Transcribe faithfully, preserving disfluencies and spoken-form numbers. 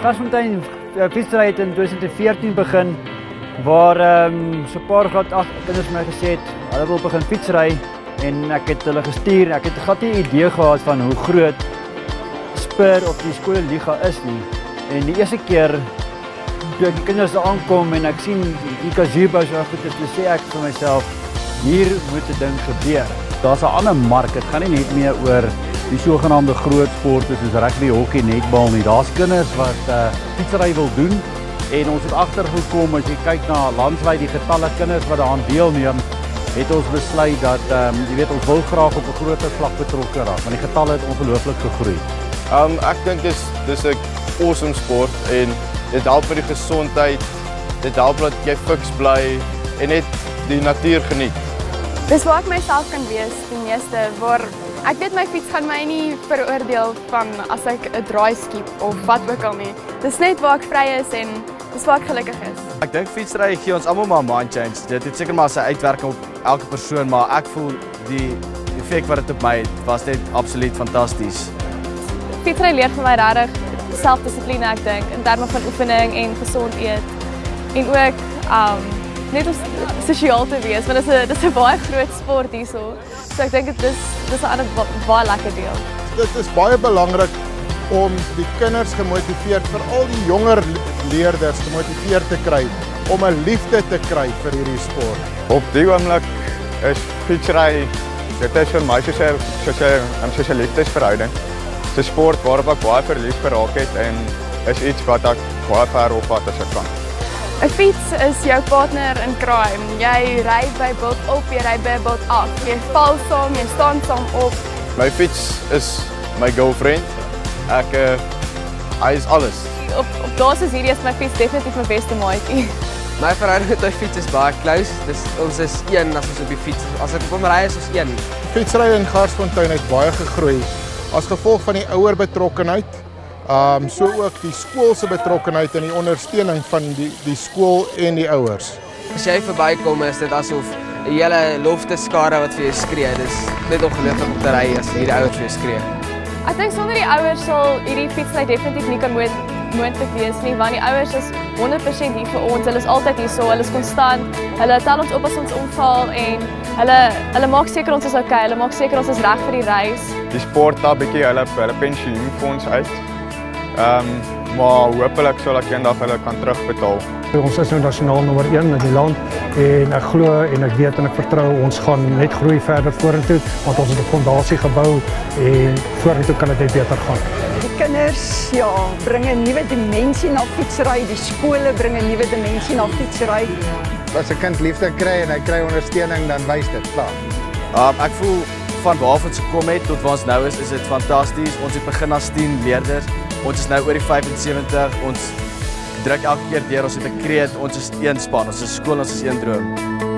Garsfontein fietsry het in twintig veertien begin, waar um, so 'n paar graad agt kinders my gesê het, hulle wil begin fietsry en ek het hulle gestuur. Ek het glad nie 'n idee gehad van hoe groot Spur of die skoolliga is nie. En die eerste keer toe ek die kinders daar aankom en ek sien die gazebo so goed is, sê ek vir myself, hier moet 'n ding gebeur. Daar's 'n ander mark. Dit gaan nie net meer oor die sogenaamde groot sporte soos rugby, hokkie, netbal nie. Daar's kinders wat uh, fietsry wil doen en ons het agtergekom as jy kyk na landwyd die getalle kinders wat daaraan deelneem, het ons besluit dat um, jy weet ons wil graag op 'n groter vlak betrokke raak want die getalle het ongelooflik gegroei. Um, ek dink dis dis 'n awesome sport en dit help vir die gesondheid. Dit help dat jy fiks bly en net die natuur geniet. Dis waar ek myself kan wees die meeste, waar ek weet my fiets gaan my nie veroordeel van as ek 'n draai skiep of wat ook al nie. Dis net waar ek vry is en dis waar ek gelukkig is. Ek dink fietsry gee ons almal maar 'n mind change. Dit het seker maar sy uitwerking op elke persoon, maar ek voel die effek wat dit op my het was net absoluut fantasties. Fietsry leer vir my regtig selfdissipline, ek dink, in terme van oefening en gesond eet. En ook um net om sosiaal te wees, want dit is 'n dis 'n baie groot sport hierso. So ek dink dit is dis 'n ander baie lekker deel. Dit is baie belangrik om die kinders gemotiveerd, veral die jonger leerders gemotiveerd te kry om 'n liefde te kry vir hierdie sport. Op die oomblik is fietsry dit is vir my soos 'n soos 'n soos 'n liefdesverhouding. Dit is 'n sport waarop ek baie verlief geraak het en is iets wat ek baie ver op pad as ek kan. 'n Fiets is jou partner in crime. Jy ry by bult op, jy ry by bult af. Jy val saam, jy staan saam op. My fiets is my girlfriend. Ek uh, hy is alles. Op op basis hierdie is my fiets definitief my beste maatjie. My verhouding met my fiets is baie close. Dis ons is een as ons op die fiets. As ek op hom ry is ons een. Fietsry in Garsfontein het baie gegroei as gevolg van die ouer betrokkenheid. Um, so ook die skool se betrokkenheid en die ondersteuning van die, die skool en die ouers. As jy verbykom is dit asof 'n hele lofteskare wat vir jou skree. Dis net ongelooflik om te ry as hierdie ouers vir jou skree. Ek dink sonder die ouers sal hierdie fietsry definitief nie kan moontlik wees nie, want die ouers is honderd persent hier vir ons. Hulle is altyd hier so, hulle is konstant. Hulle tel ons op as ons omval en hulle hulle maak seker ons is okay. Hulle maak seker ons is reg vir die reis. Die sport daar bietjie hulle hulle pensioenfonds uit. Ehm um, maar hopelik sal ek eendag hulle kan terugbetaal. Ons is nou nasionaal nommer een in die land en ek glo en ek weet en ek vertrou ons gaan net groei verder vorentoe want ons het 'n fondasie gebou en vorentoe kan dit net beter gaan. Die kinders ja, bring 'n nuwe dimensie na fietsry, die skole bring 'n nuwe dimensie na fietsry. As 'n kind liefde kry en hy kry ondersteuning, dan wys dit klaar. Um, ek voel van waar ons gekom het tot waar ons nou is, is dit fantasties. Ons het begin as tien leerders. Ons is nou oor die vyfensewentig. Ons druk elke keer deur, ons het 'n kreet, ons is een span, ons is skool, ons is een droom.